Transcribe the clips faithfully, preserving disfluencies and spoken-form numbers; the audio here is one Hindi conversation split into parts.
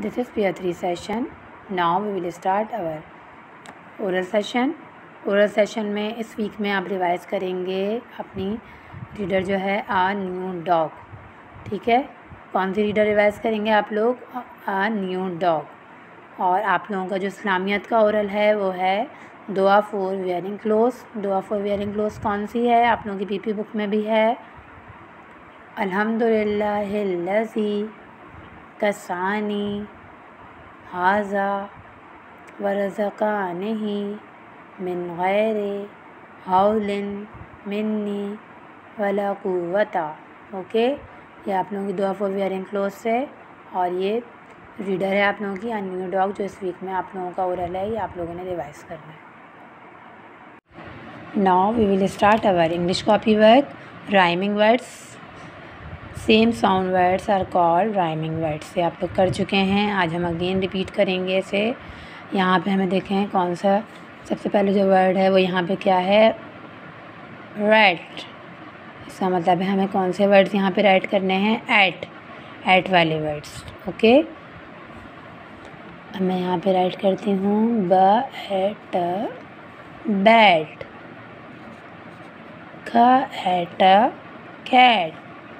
This is Peer three session. Now we will start our oral session. Oral session में इस वीक में आप रिवाइज़ करेंगे अपनी रीडर जो है आ न्यू डॉग। ठीक है, कौन सी रीडर रिवाइज़ करेंगे आप लोग? A new dog. और आप लोगों का जो इस्लामियत का ओरल है वो है दुआ फॉर वेयरिंग क्लोथ्स। दुआ फॉर वेयरिंग क्लोथ्स कौन सी है? आप लोगों की पीपी बुक में भी है। अल्हम्दुलिल्लाहिल्लज़ी कसानी हाजा वरज़क़ानिही मिन गैरि हौलिन मिन्नी वला कुव्वता। ओके, ये आप लोगों की दुआ फॉर वेयरिंग क्लोथ्स है और ये रीडर है आप लोगों की आ न्यू डॉग, जो इस वीक में आप लोगों का ओरल है, ये आप लोगों ने रिवाइज़ करना है। Now we will start our English copy work. Rhyming words, same sound words are called rhyming words. से आप लोग कर चुके हैं, आज हम अगेन रिपीट करेंगे इसे। यहाँ पे हमें देखें कौन सा सबसे पहले जो वर्ड है वो यहाँ पे क्या है? रैट। इसका मतलब है हमें कौन से वर्ड्स यहाँ पे राइट करने हैं? एट, एट वाले वर्ड्स। ओके, अब मैं यहाँ पे राइट करती हूँ ब एट बैट, ख at cat,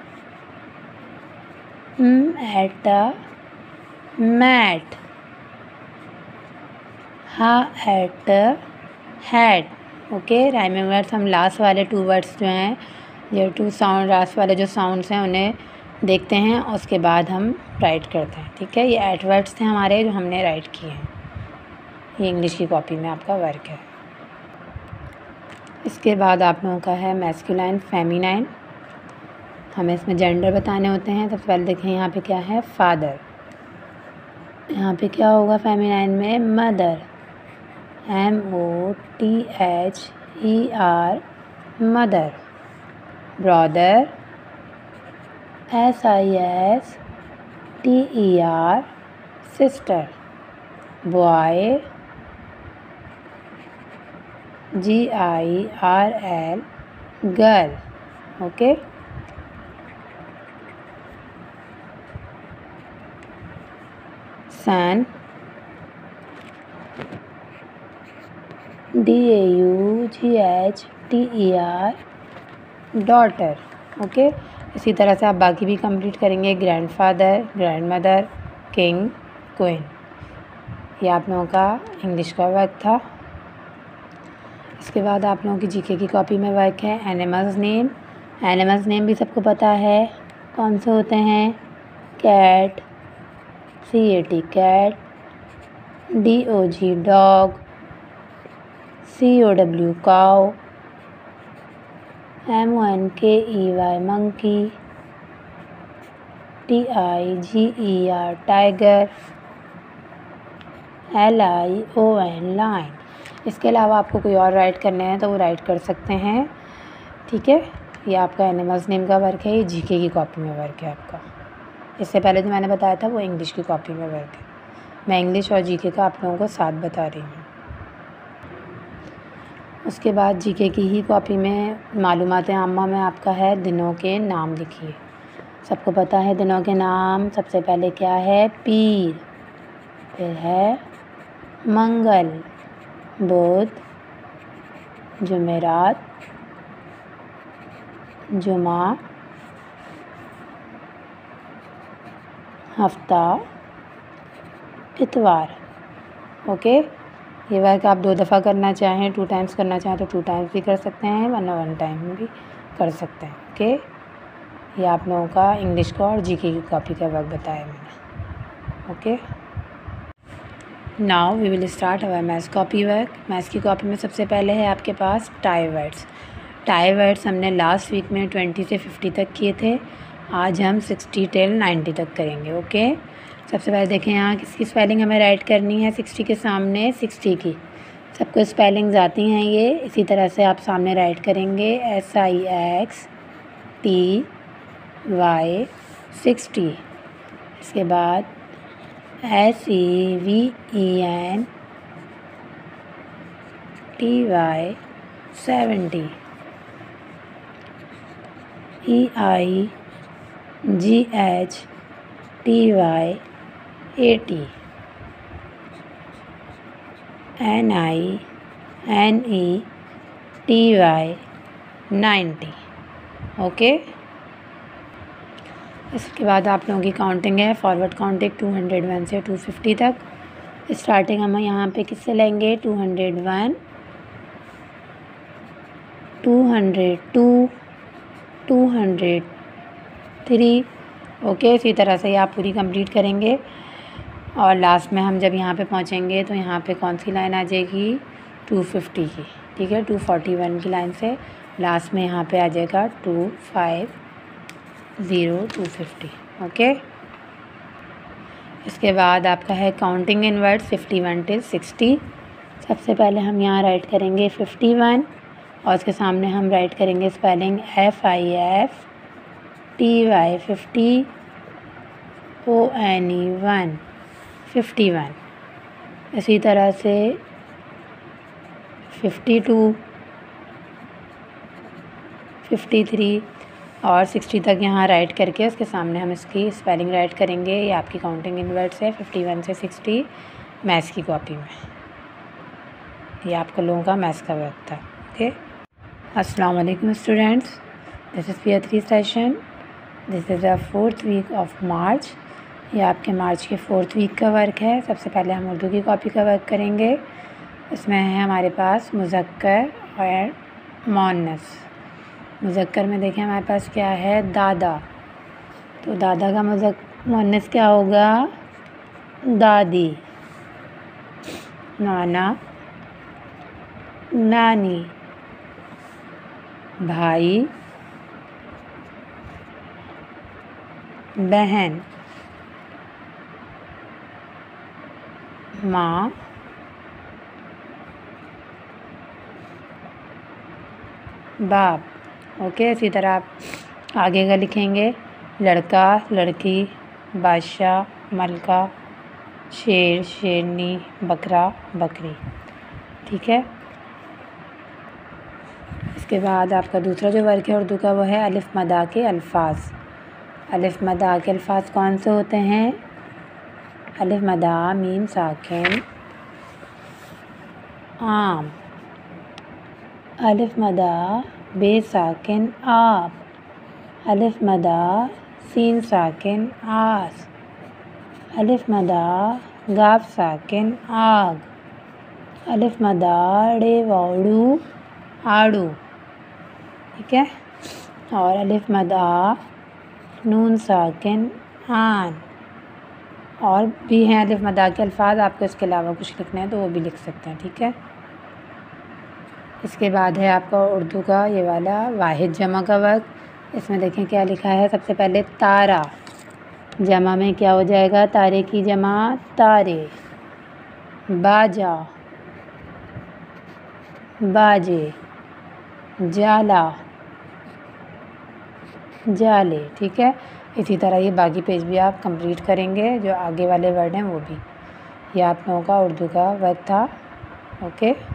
m at a mat, ha at a hat। Okay, rhyming words हम लास्ट वाले टू वर्ड्स जो हैं, ये टू साउंड लास्ट वाले जो साउंड्स हैं उन्हें देखते हैं और उसके बाद हम राइट करते हैं। ठीक है, ये एट वर्ड्स थे हमारे जो हमने राइट किए हैं। ये इंग्लिश की कॉपी में आपका वर्क है। इसके बाद आप लोगों का है मैस्कुलाइन फेमिनाइन। हमें इसमें जेंडर बताने होते हैं। सबसे पहले देखें यहाँ पे क्या है? फादर। यहाँ पे क्या होगा फेमिनाइन में? Mother, M O T H E R, mother. Brother, S I S T E R, sister. Boy, G I R L, girl. Okay, son, D A U G H T E R, daughter. Okay, इसी तरह से आप बाकी भी कंप्लीट करेंगे। Grandfather, grandmother, king, queen. ये आप लोगों का इंग्लिश का वर्क था। इसके बाद आप लोगों की जीके की कॉपी में वर्क है एनिमल्स नेम। एनिमल्स नेम भी सबको पता है कौन से होते हैं? Cat, C A T cat, D O G dog, C O W cow, M O N K E Y monkey, T I G E R tiger, L I O N lion. इसके अलावा आपको कोई और राइट करने हैं तो वो राइट कर सकते हैं। ठीक है, ये आपका एनिमल्स नेम का वर्क है। ये जीके की कॉपी में वर्क है आपका। इससे पहले जो मैंने बताया था वो इंग्लिश की कॉपी में वर्क है। मैं इंग्लिश और जीके का आप लोगों को साथ बता रही हूँ। उसके बाद जीके की ही कॉपी में मालूमात आम्मा में आपका है दिनों के नाम लिखिए। सबको पता है दिनों के नाम। सबसे पहले क्या है? पीर, फिर है मंगल, बुध, जुमेरात, जुमा, हफ्ता, इतवार। ओके, ये वर्क आप दो दफ़ा करना चाहें, टू टाइम्स करना चाहें तो टू टाइम्स भी कर सकते हैं, वरना वन टाइम भी कर सकते हैं। ओके, ये आप लोगों का इंग्लिश का और जीके की कॉपी का वर्क बताया मैंने। Okay, now we will start our maths copy work. Maths की कॉपी में सबसे पहले है आपके पास टाई वर्ड्स। टाई वर्ड्स हमने लास्ट वीक में ट्वेंटी से फिफ्टी तक किए थे। आज हम सिक्सटी टिल नाइन्टी तक करेंगे। ओके, सबसे पहले देखें यहाँ किसकी स्पेलिंग हमें राइट करनी है। सिक्सटी के सामने सिक्सटी की सबको स्पेलिंग्स आती हैं ये। इसी तरह से आप सामने राइट करेंगे S I X T Y sixty. इसके बाद S E V E N T Y seventy, E I G H T Y eighty, N I N E T Y ninety. Okay, इसके बाद आप लोगों की काउंटिंग है forward counting two hundred one से टू फिफ्टी तक। स्टार्टिंग हम यहाँ पे किससे लेंगे, two hundred one, two hundred two, two hundred three. Okay, इसी तरह से आप पूरी कंप्लीट करेंगे और लास्ट में हम जब यहाँ पे पहुँचेंगे तो यहाँ पे कौन सी लाइन आ जाएगी, टू फिफ्टी की। ठीक है, टू फोर्टी वन की लाइन से लास्ट में यहाँ पे आ जाएगा two five zero two fifty. Okay, इसके बाद आपका है counting inwards fifty one till sixty. सबसे पहले हम यहाँ राइट करेंगे फिफ्टी वन और उसके सामने हम राइट करेंगे spelling F I F T Y fifty, O N E one, fifty one. इसी तरह से फिफ्टी टू, फिफ्टी थ्री और सिक्सटी तक यहाँ राइट करके उसके सामने हम इसकी स्पेलिंग राइट करेंगे। ये आपकी काउंटिंग इनवर्ड्स है फिफ्टी वन से सिक्सटी मैथ्स की कॉपी में। ये आपका लोगों का मैथ्स का वर्क था। ओके, अस्सलाम वालेकुम students, this is peer three session. This is the fourth week of March. ये आपके मार्च के फोर्थ वीक का वर्क है। सबसे पहले हम उर्दू की कॉपी का वर्क करेंगे। इसमें है हमारे पास मुज़क्कर और मुअन्नस। मुज़क्कर में देखें हमारे पास क्या है, दादा। तो दादा का मुज़क मुअन्नस क्या होगा, दादी। नाना, नानी। भाई, बहन। माँ, बाप। ओके, इसी तरह आप आगे का लिखेंगे, लड़का, लड़की, बादशाह, मलका, शेर, शेरनी, बकरा, बकरी। ठीक है, इसके बाद आपका दूसरा जो वर्क है उर्दू का वो है अलिफ मदा के अल्फाज। अलिफ मदा के अल्फाज कौन से होते हैं, अलिफ मदा मीम साकिन आम, अलिफ मदा बे साकिन आप, अलिफ मदा सीन साकिन आस, अलिफ मदा गाफ साकिन आग, अलिफ मदा डे वाड़ू आड़ू। ठीक है, और अलिफ मदा नून साकिन आन। और भी हैं अलिफ मदा के अल्फाज, आपको इसके अलावा कुछ लिखना है तो वो भी लिख सकते हैं। ठीक है, इसके बाद है आपका उर्दू का ये वाला वाहिद जमा का वर्क। इसमें देखें क्या लिखा है, सबसे पहले तारा। जमा में क्या हो जाएगा, तारे की जमा तारे। बाजा, बाजे। जाला, जाले। ठीक है, इसी तरह ये बाकी पेज भी आप कंप्लीट करेंगे, जो आगे वाले वर्ड हैं वो भी। ये आप लोगों का उर्दू का वर्क था। ओके।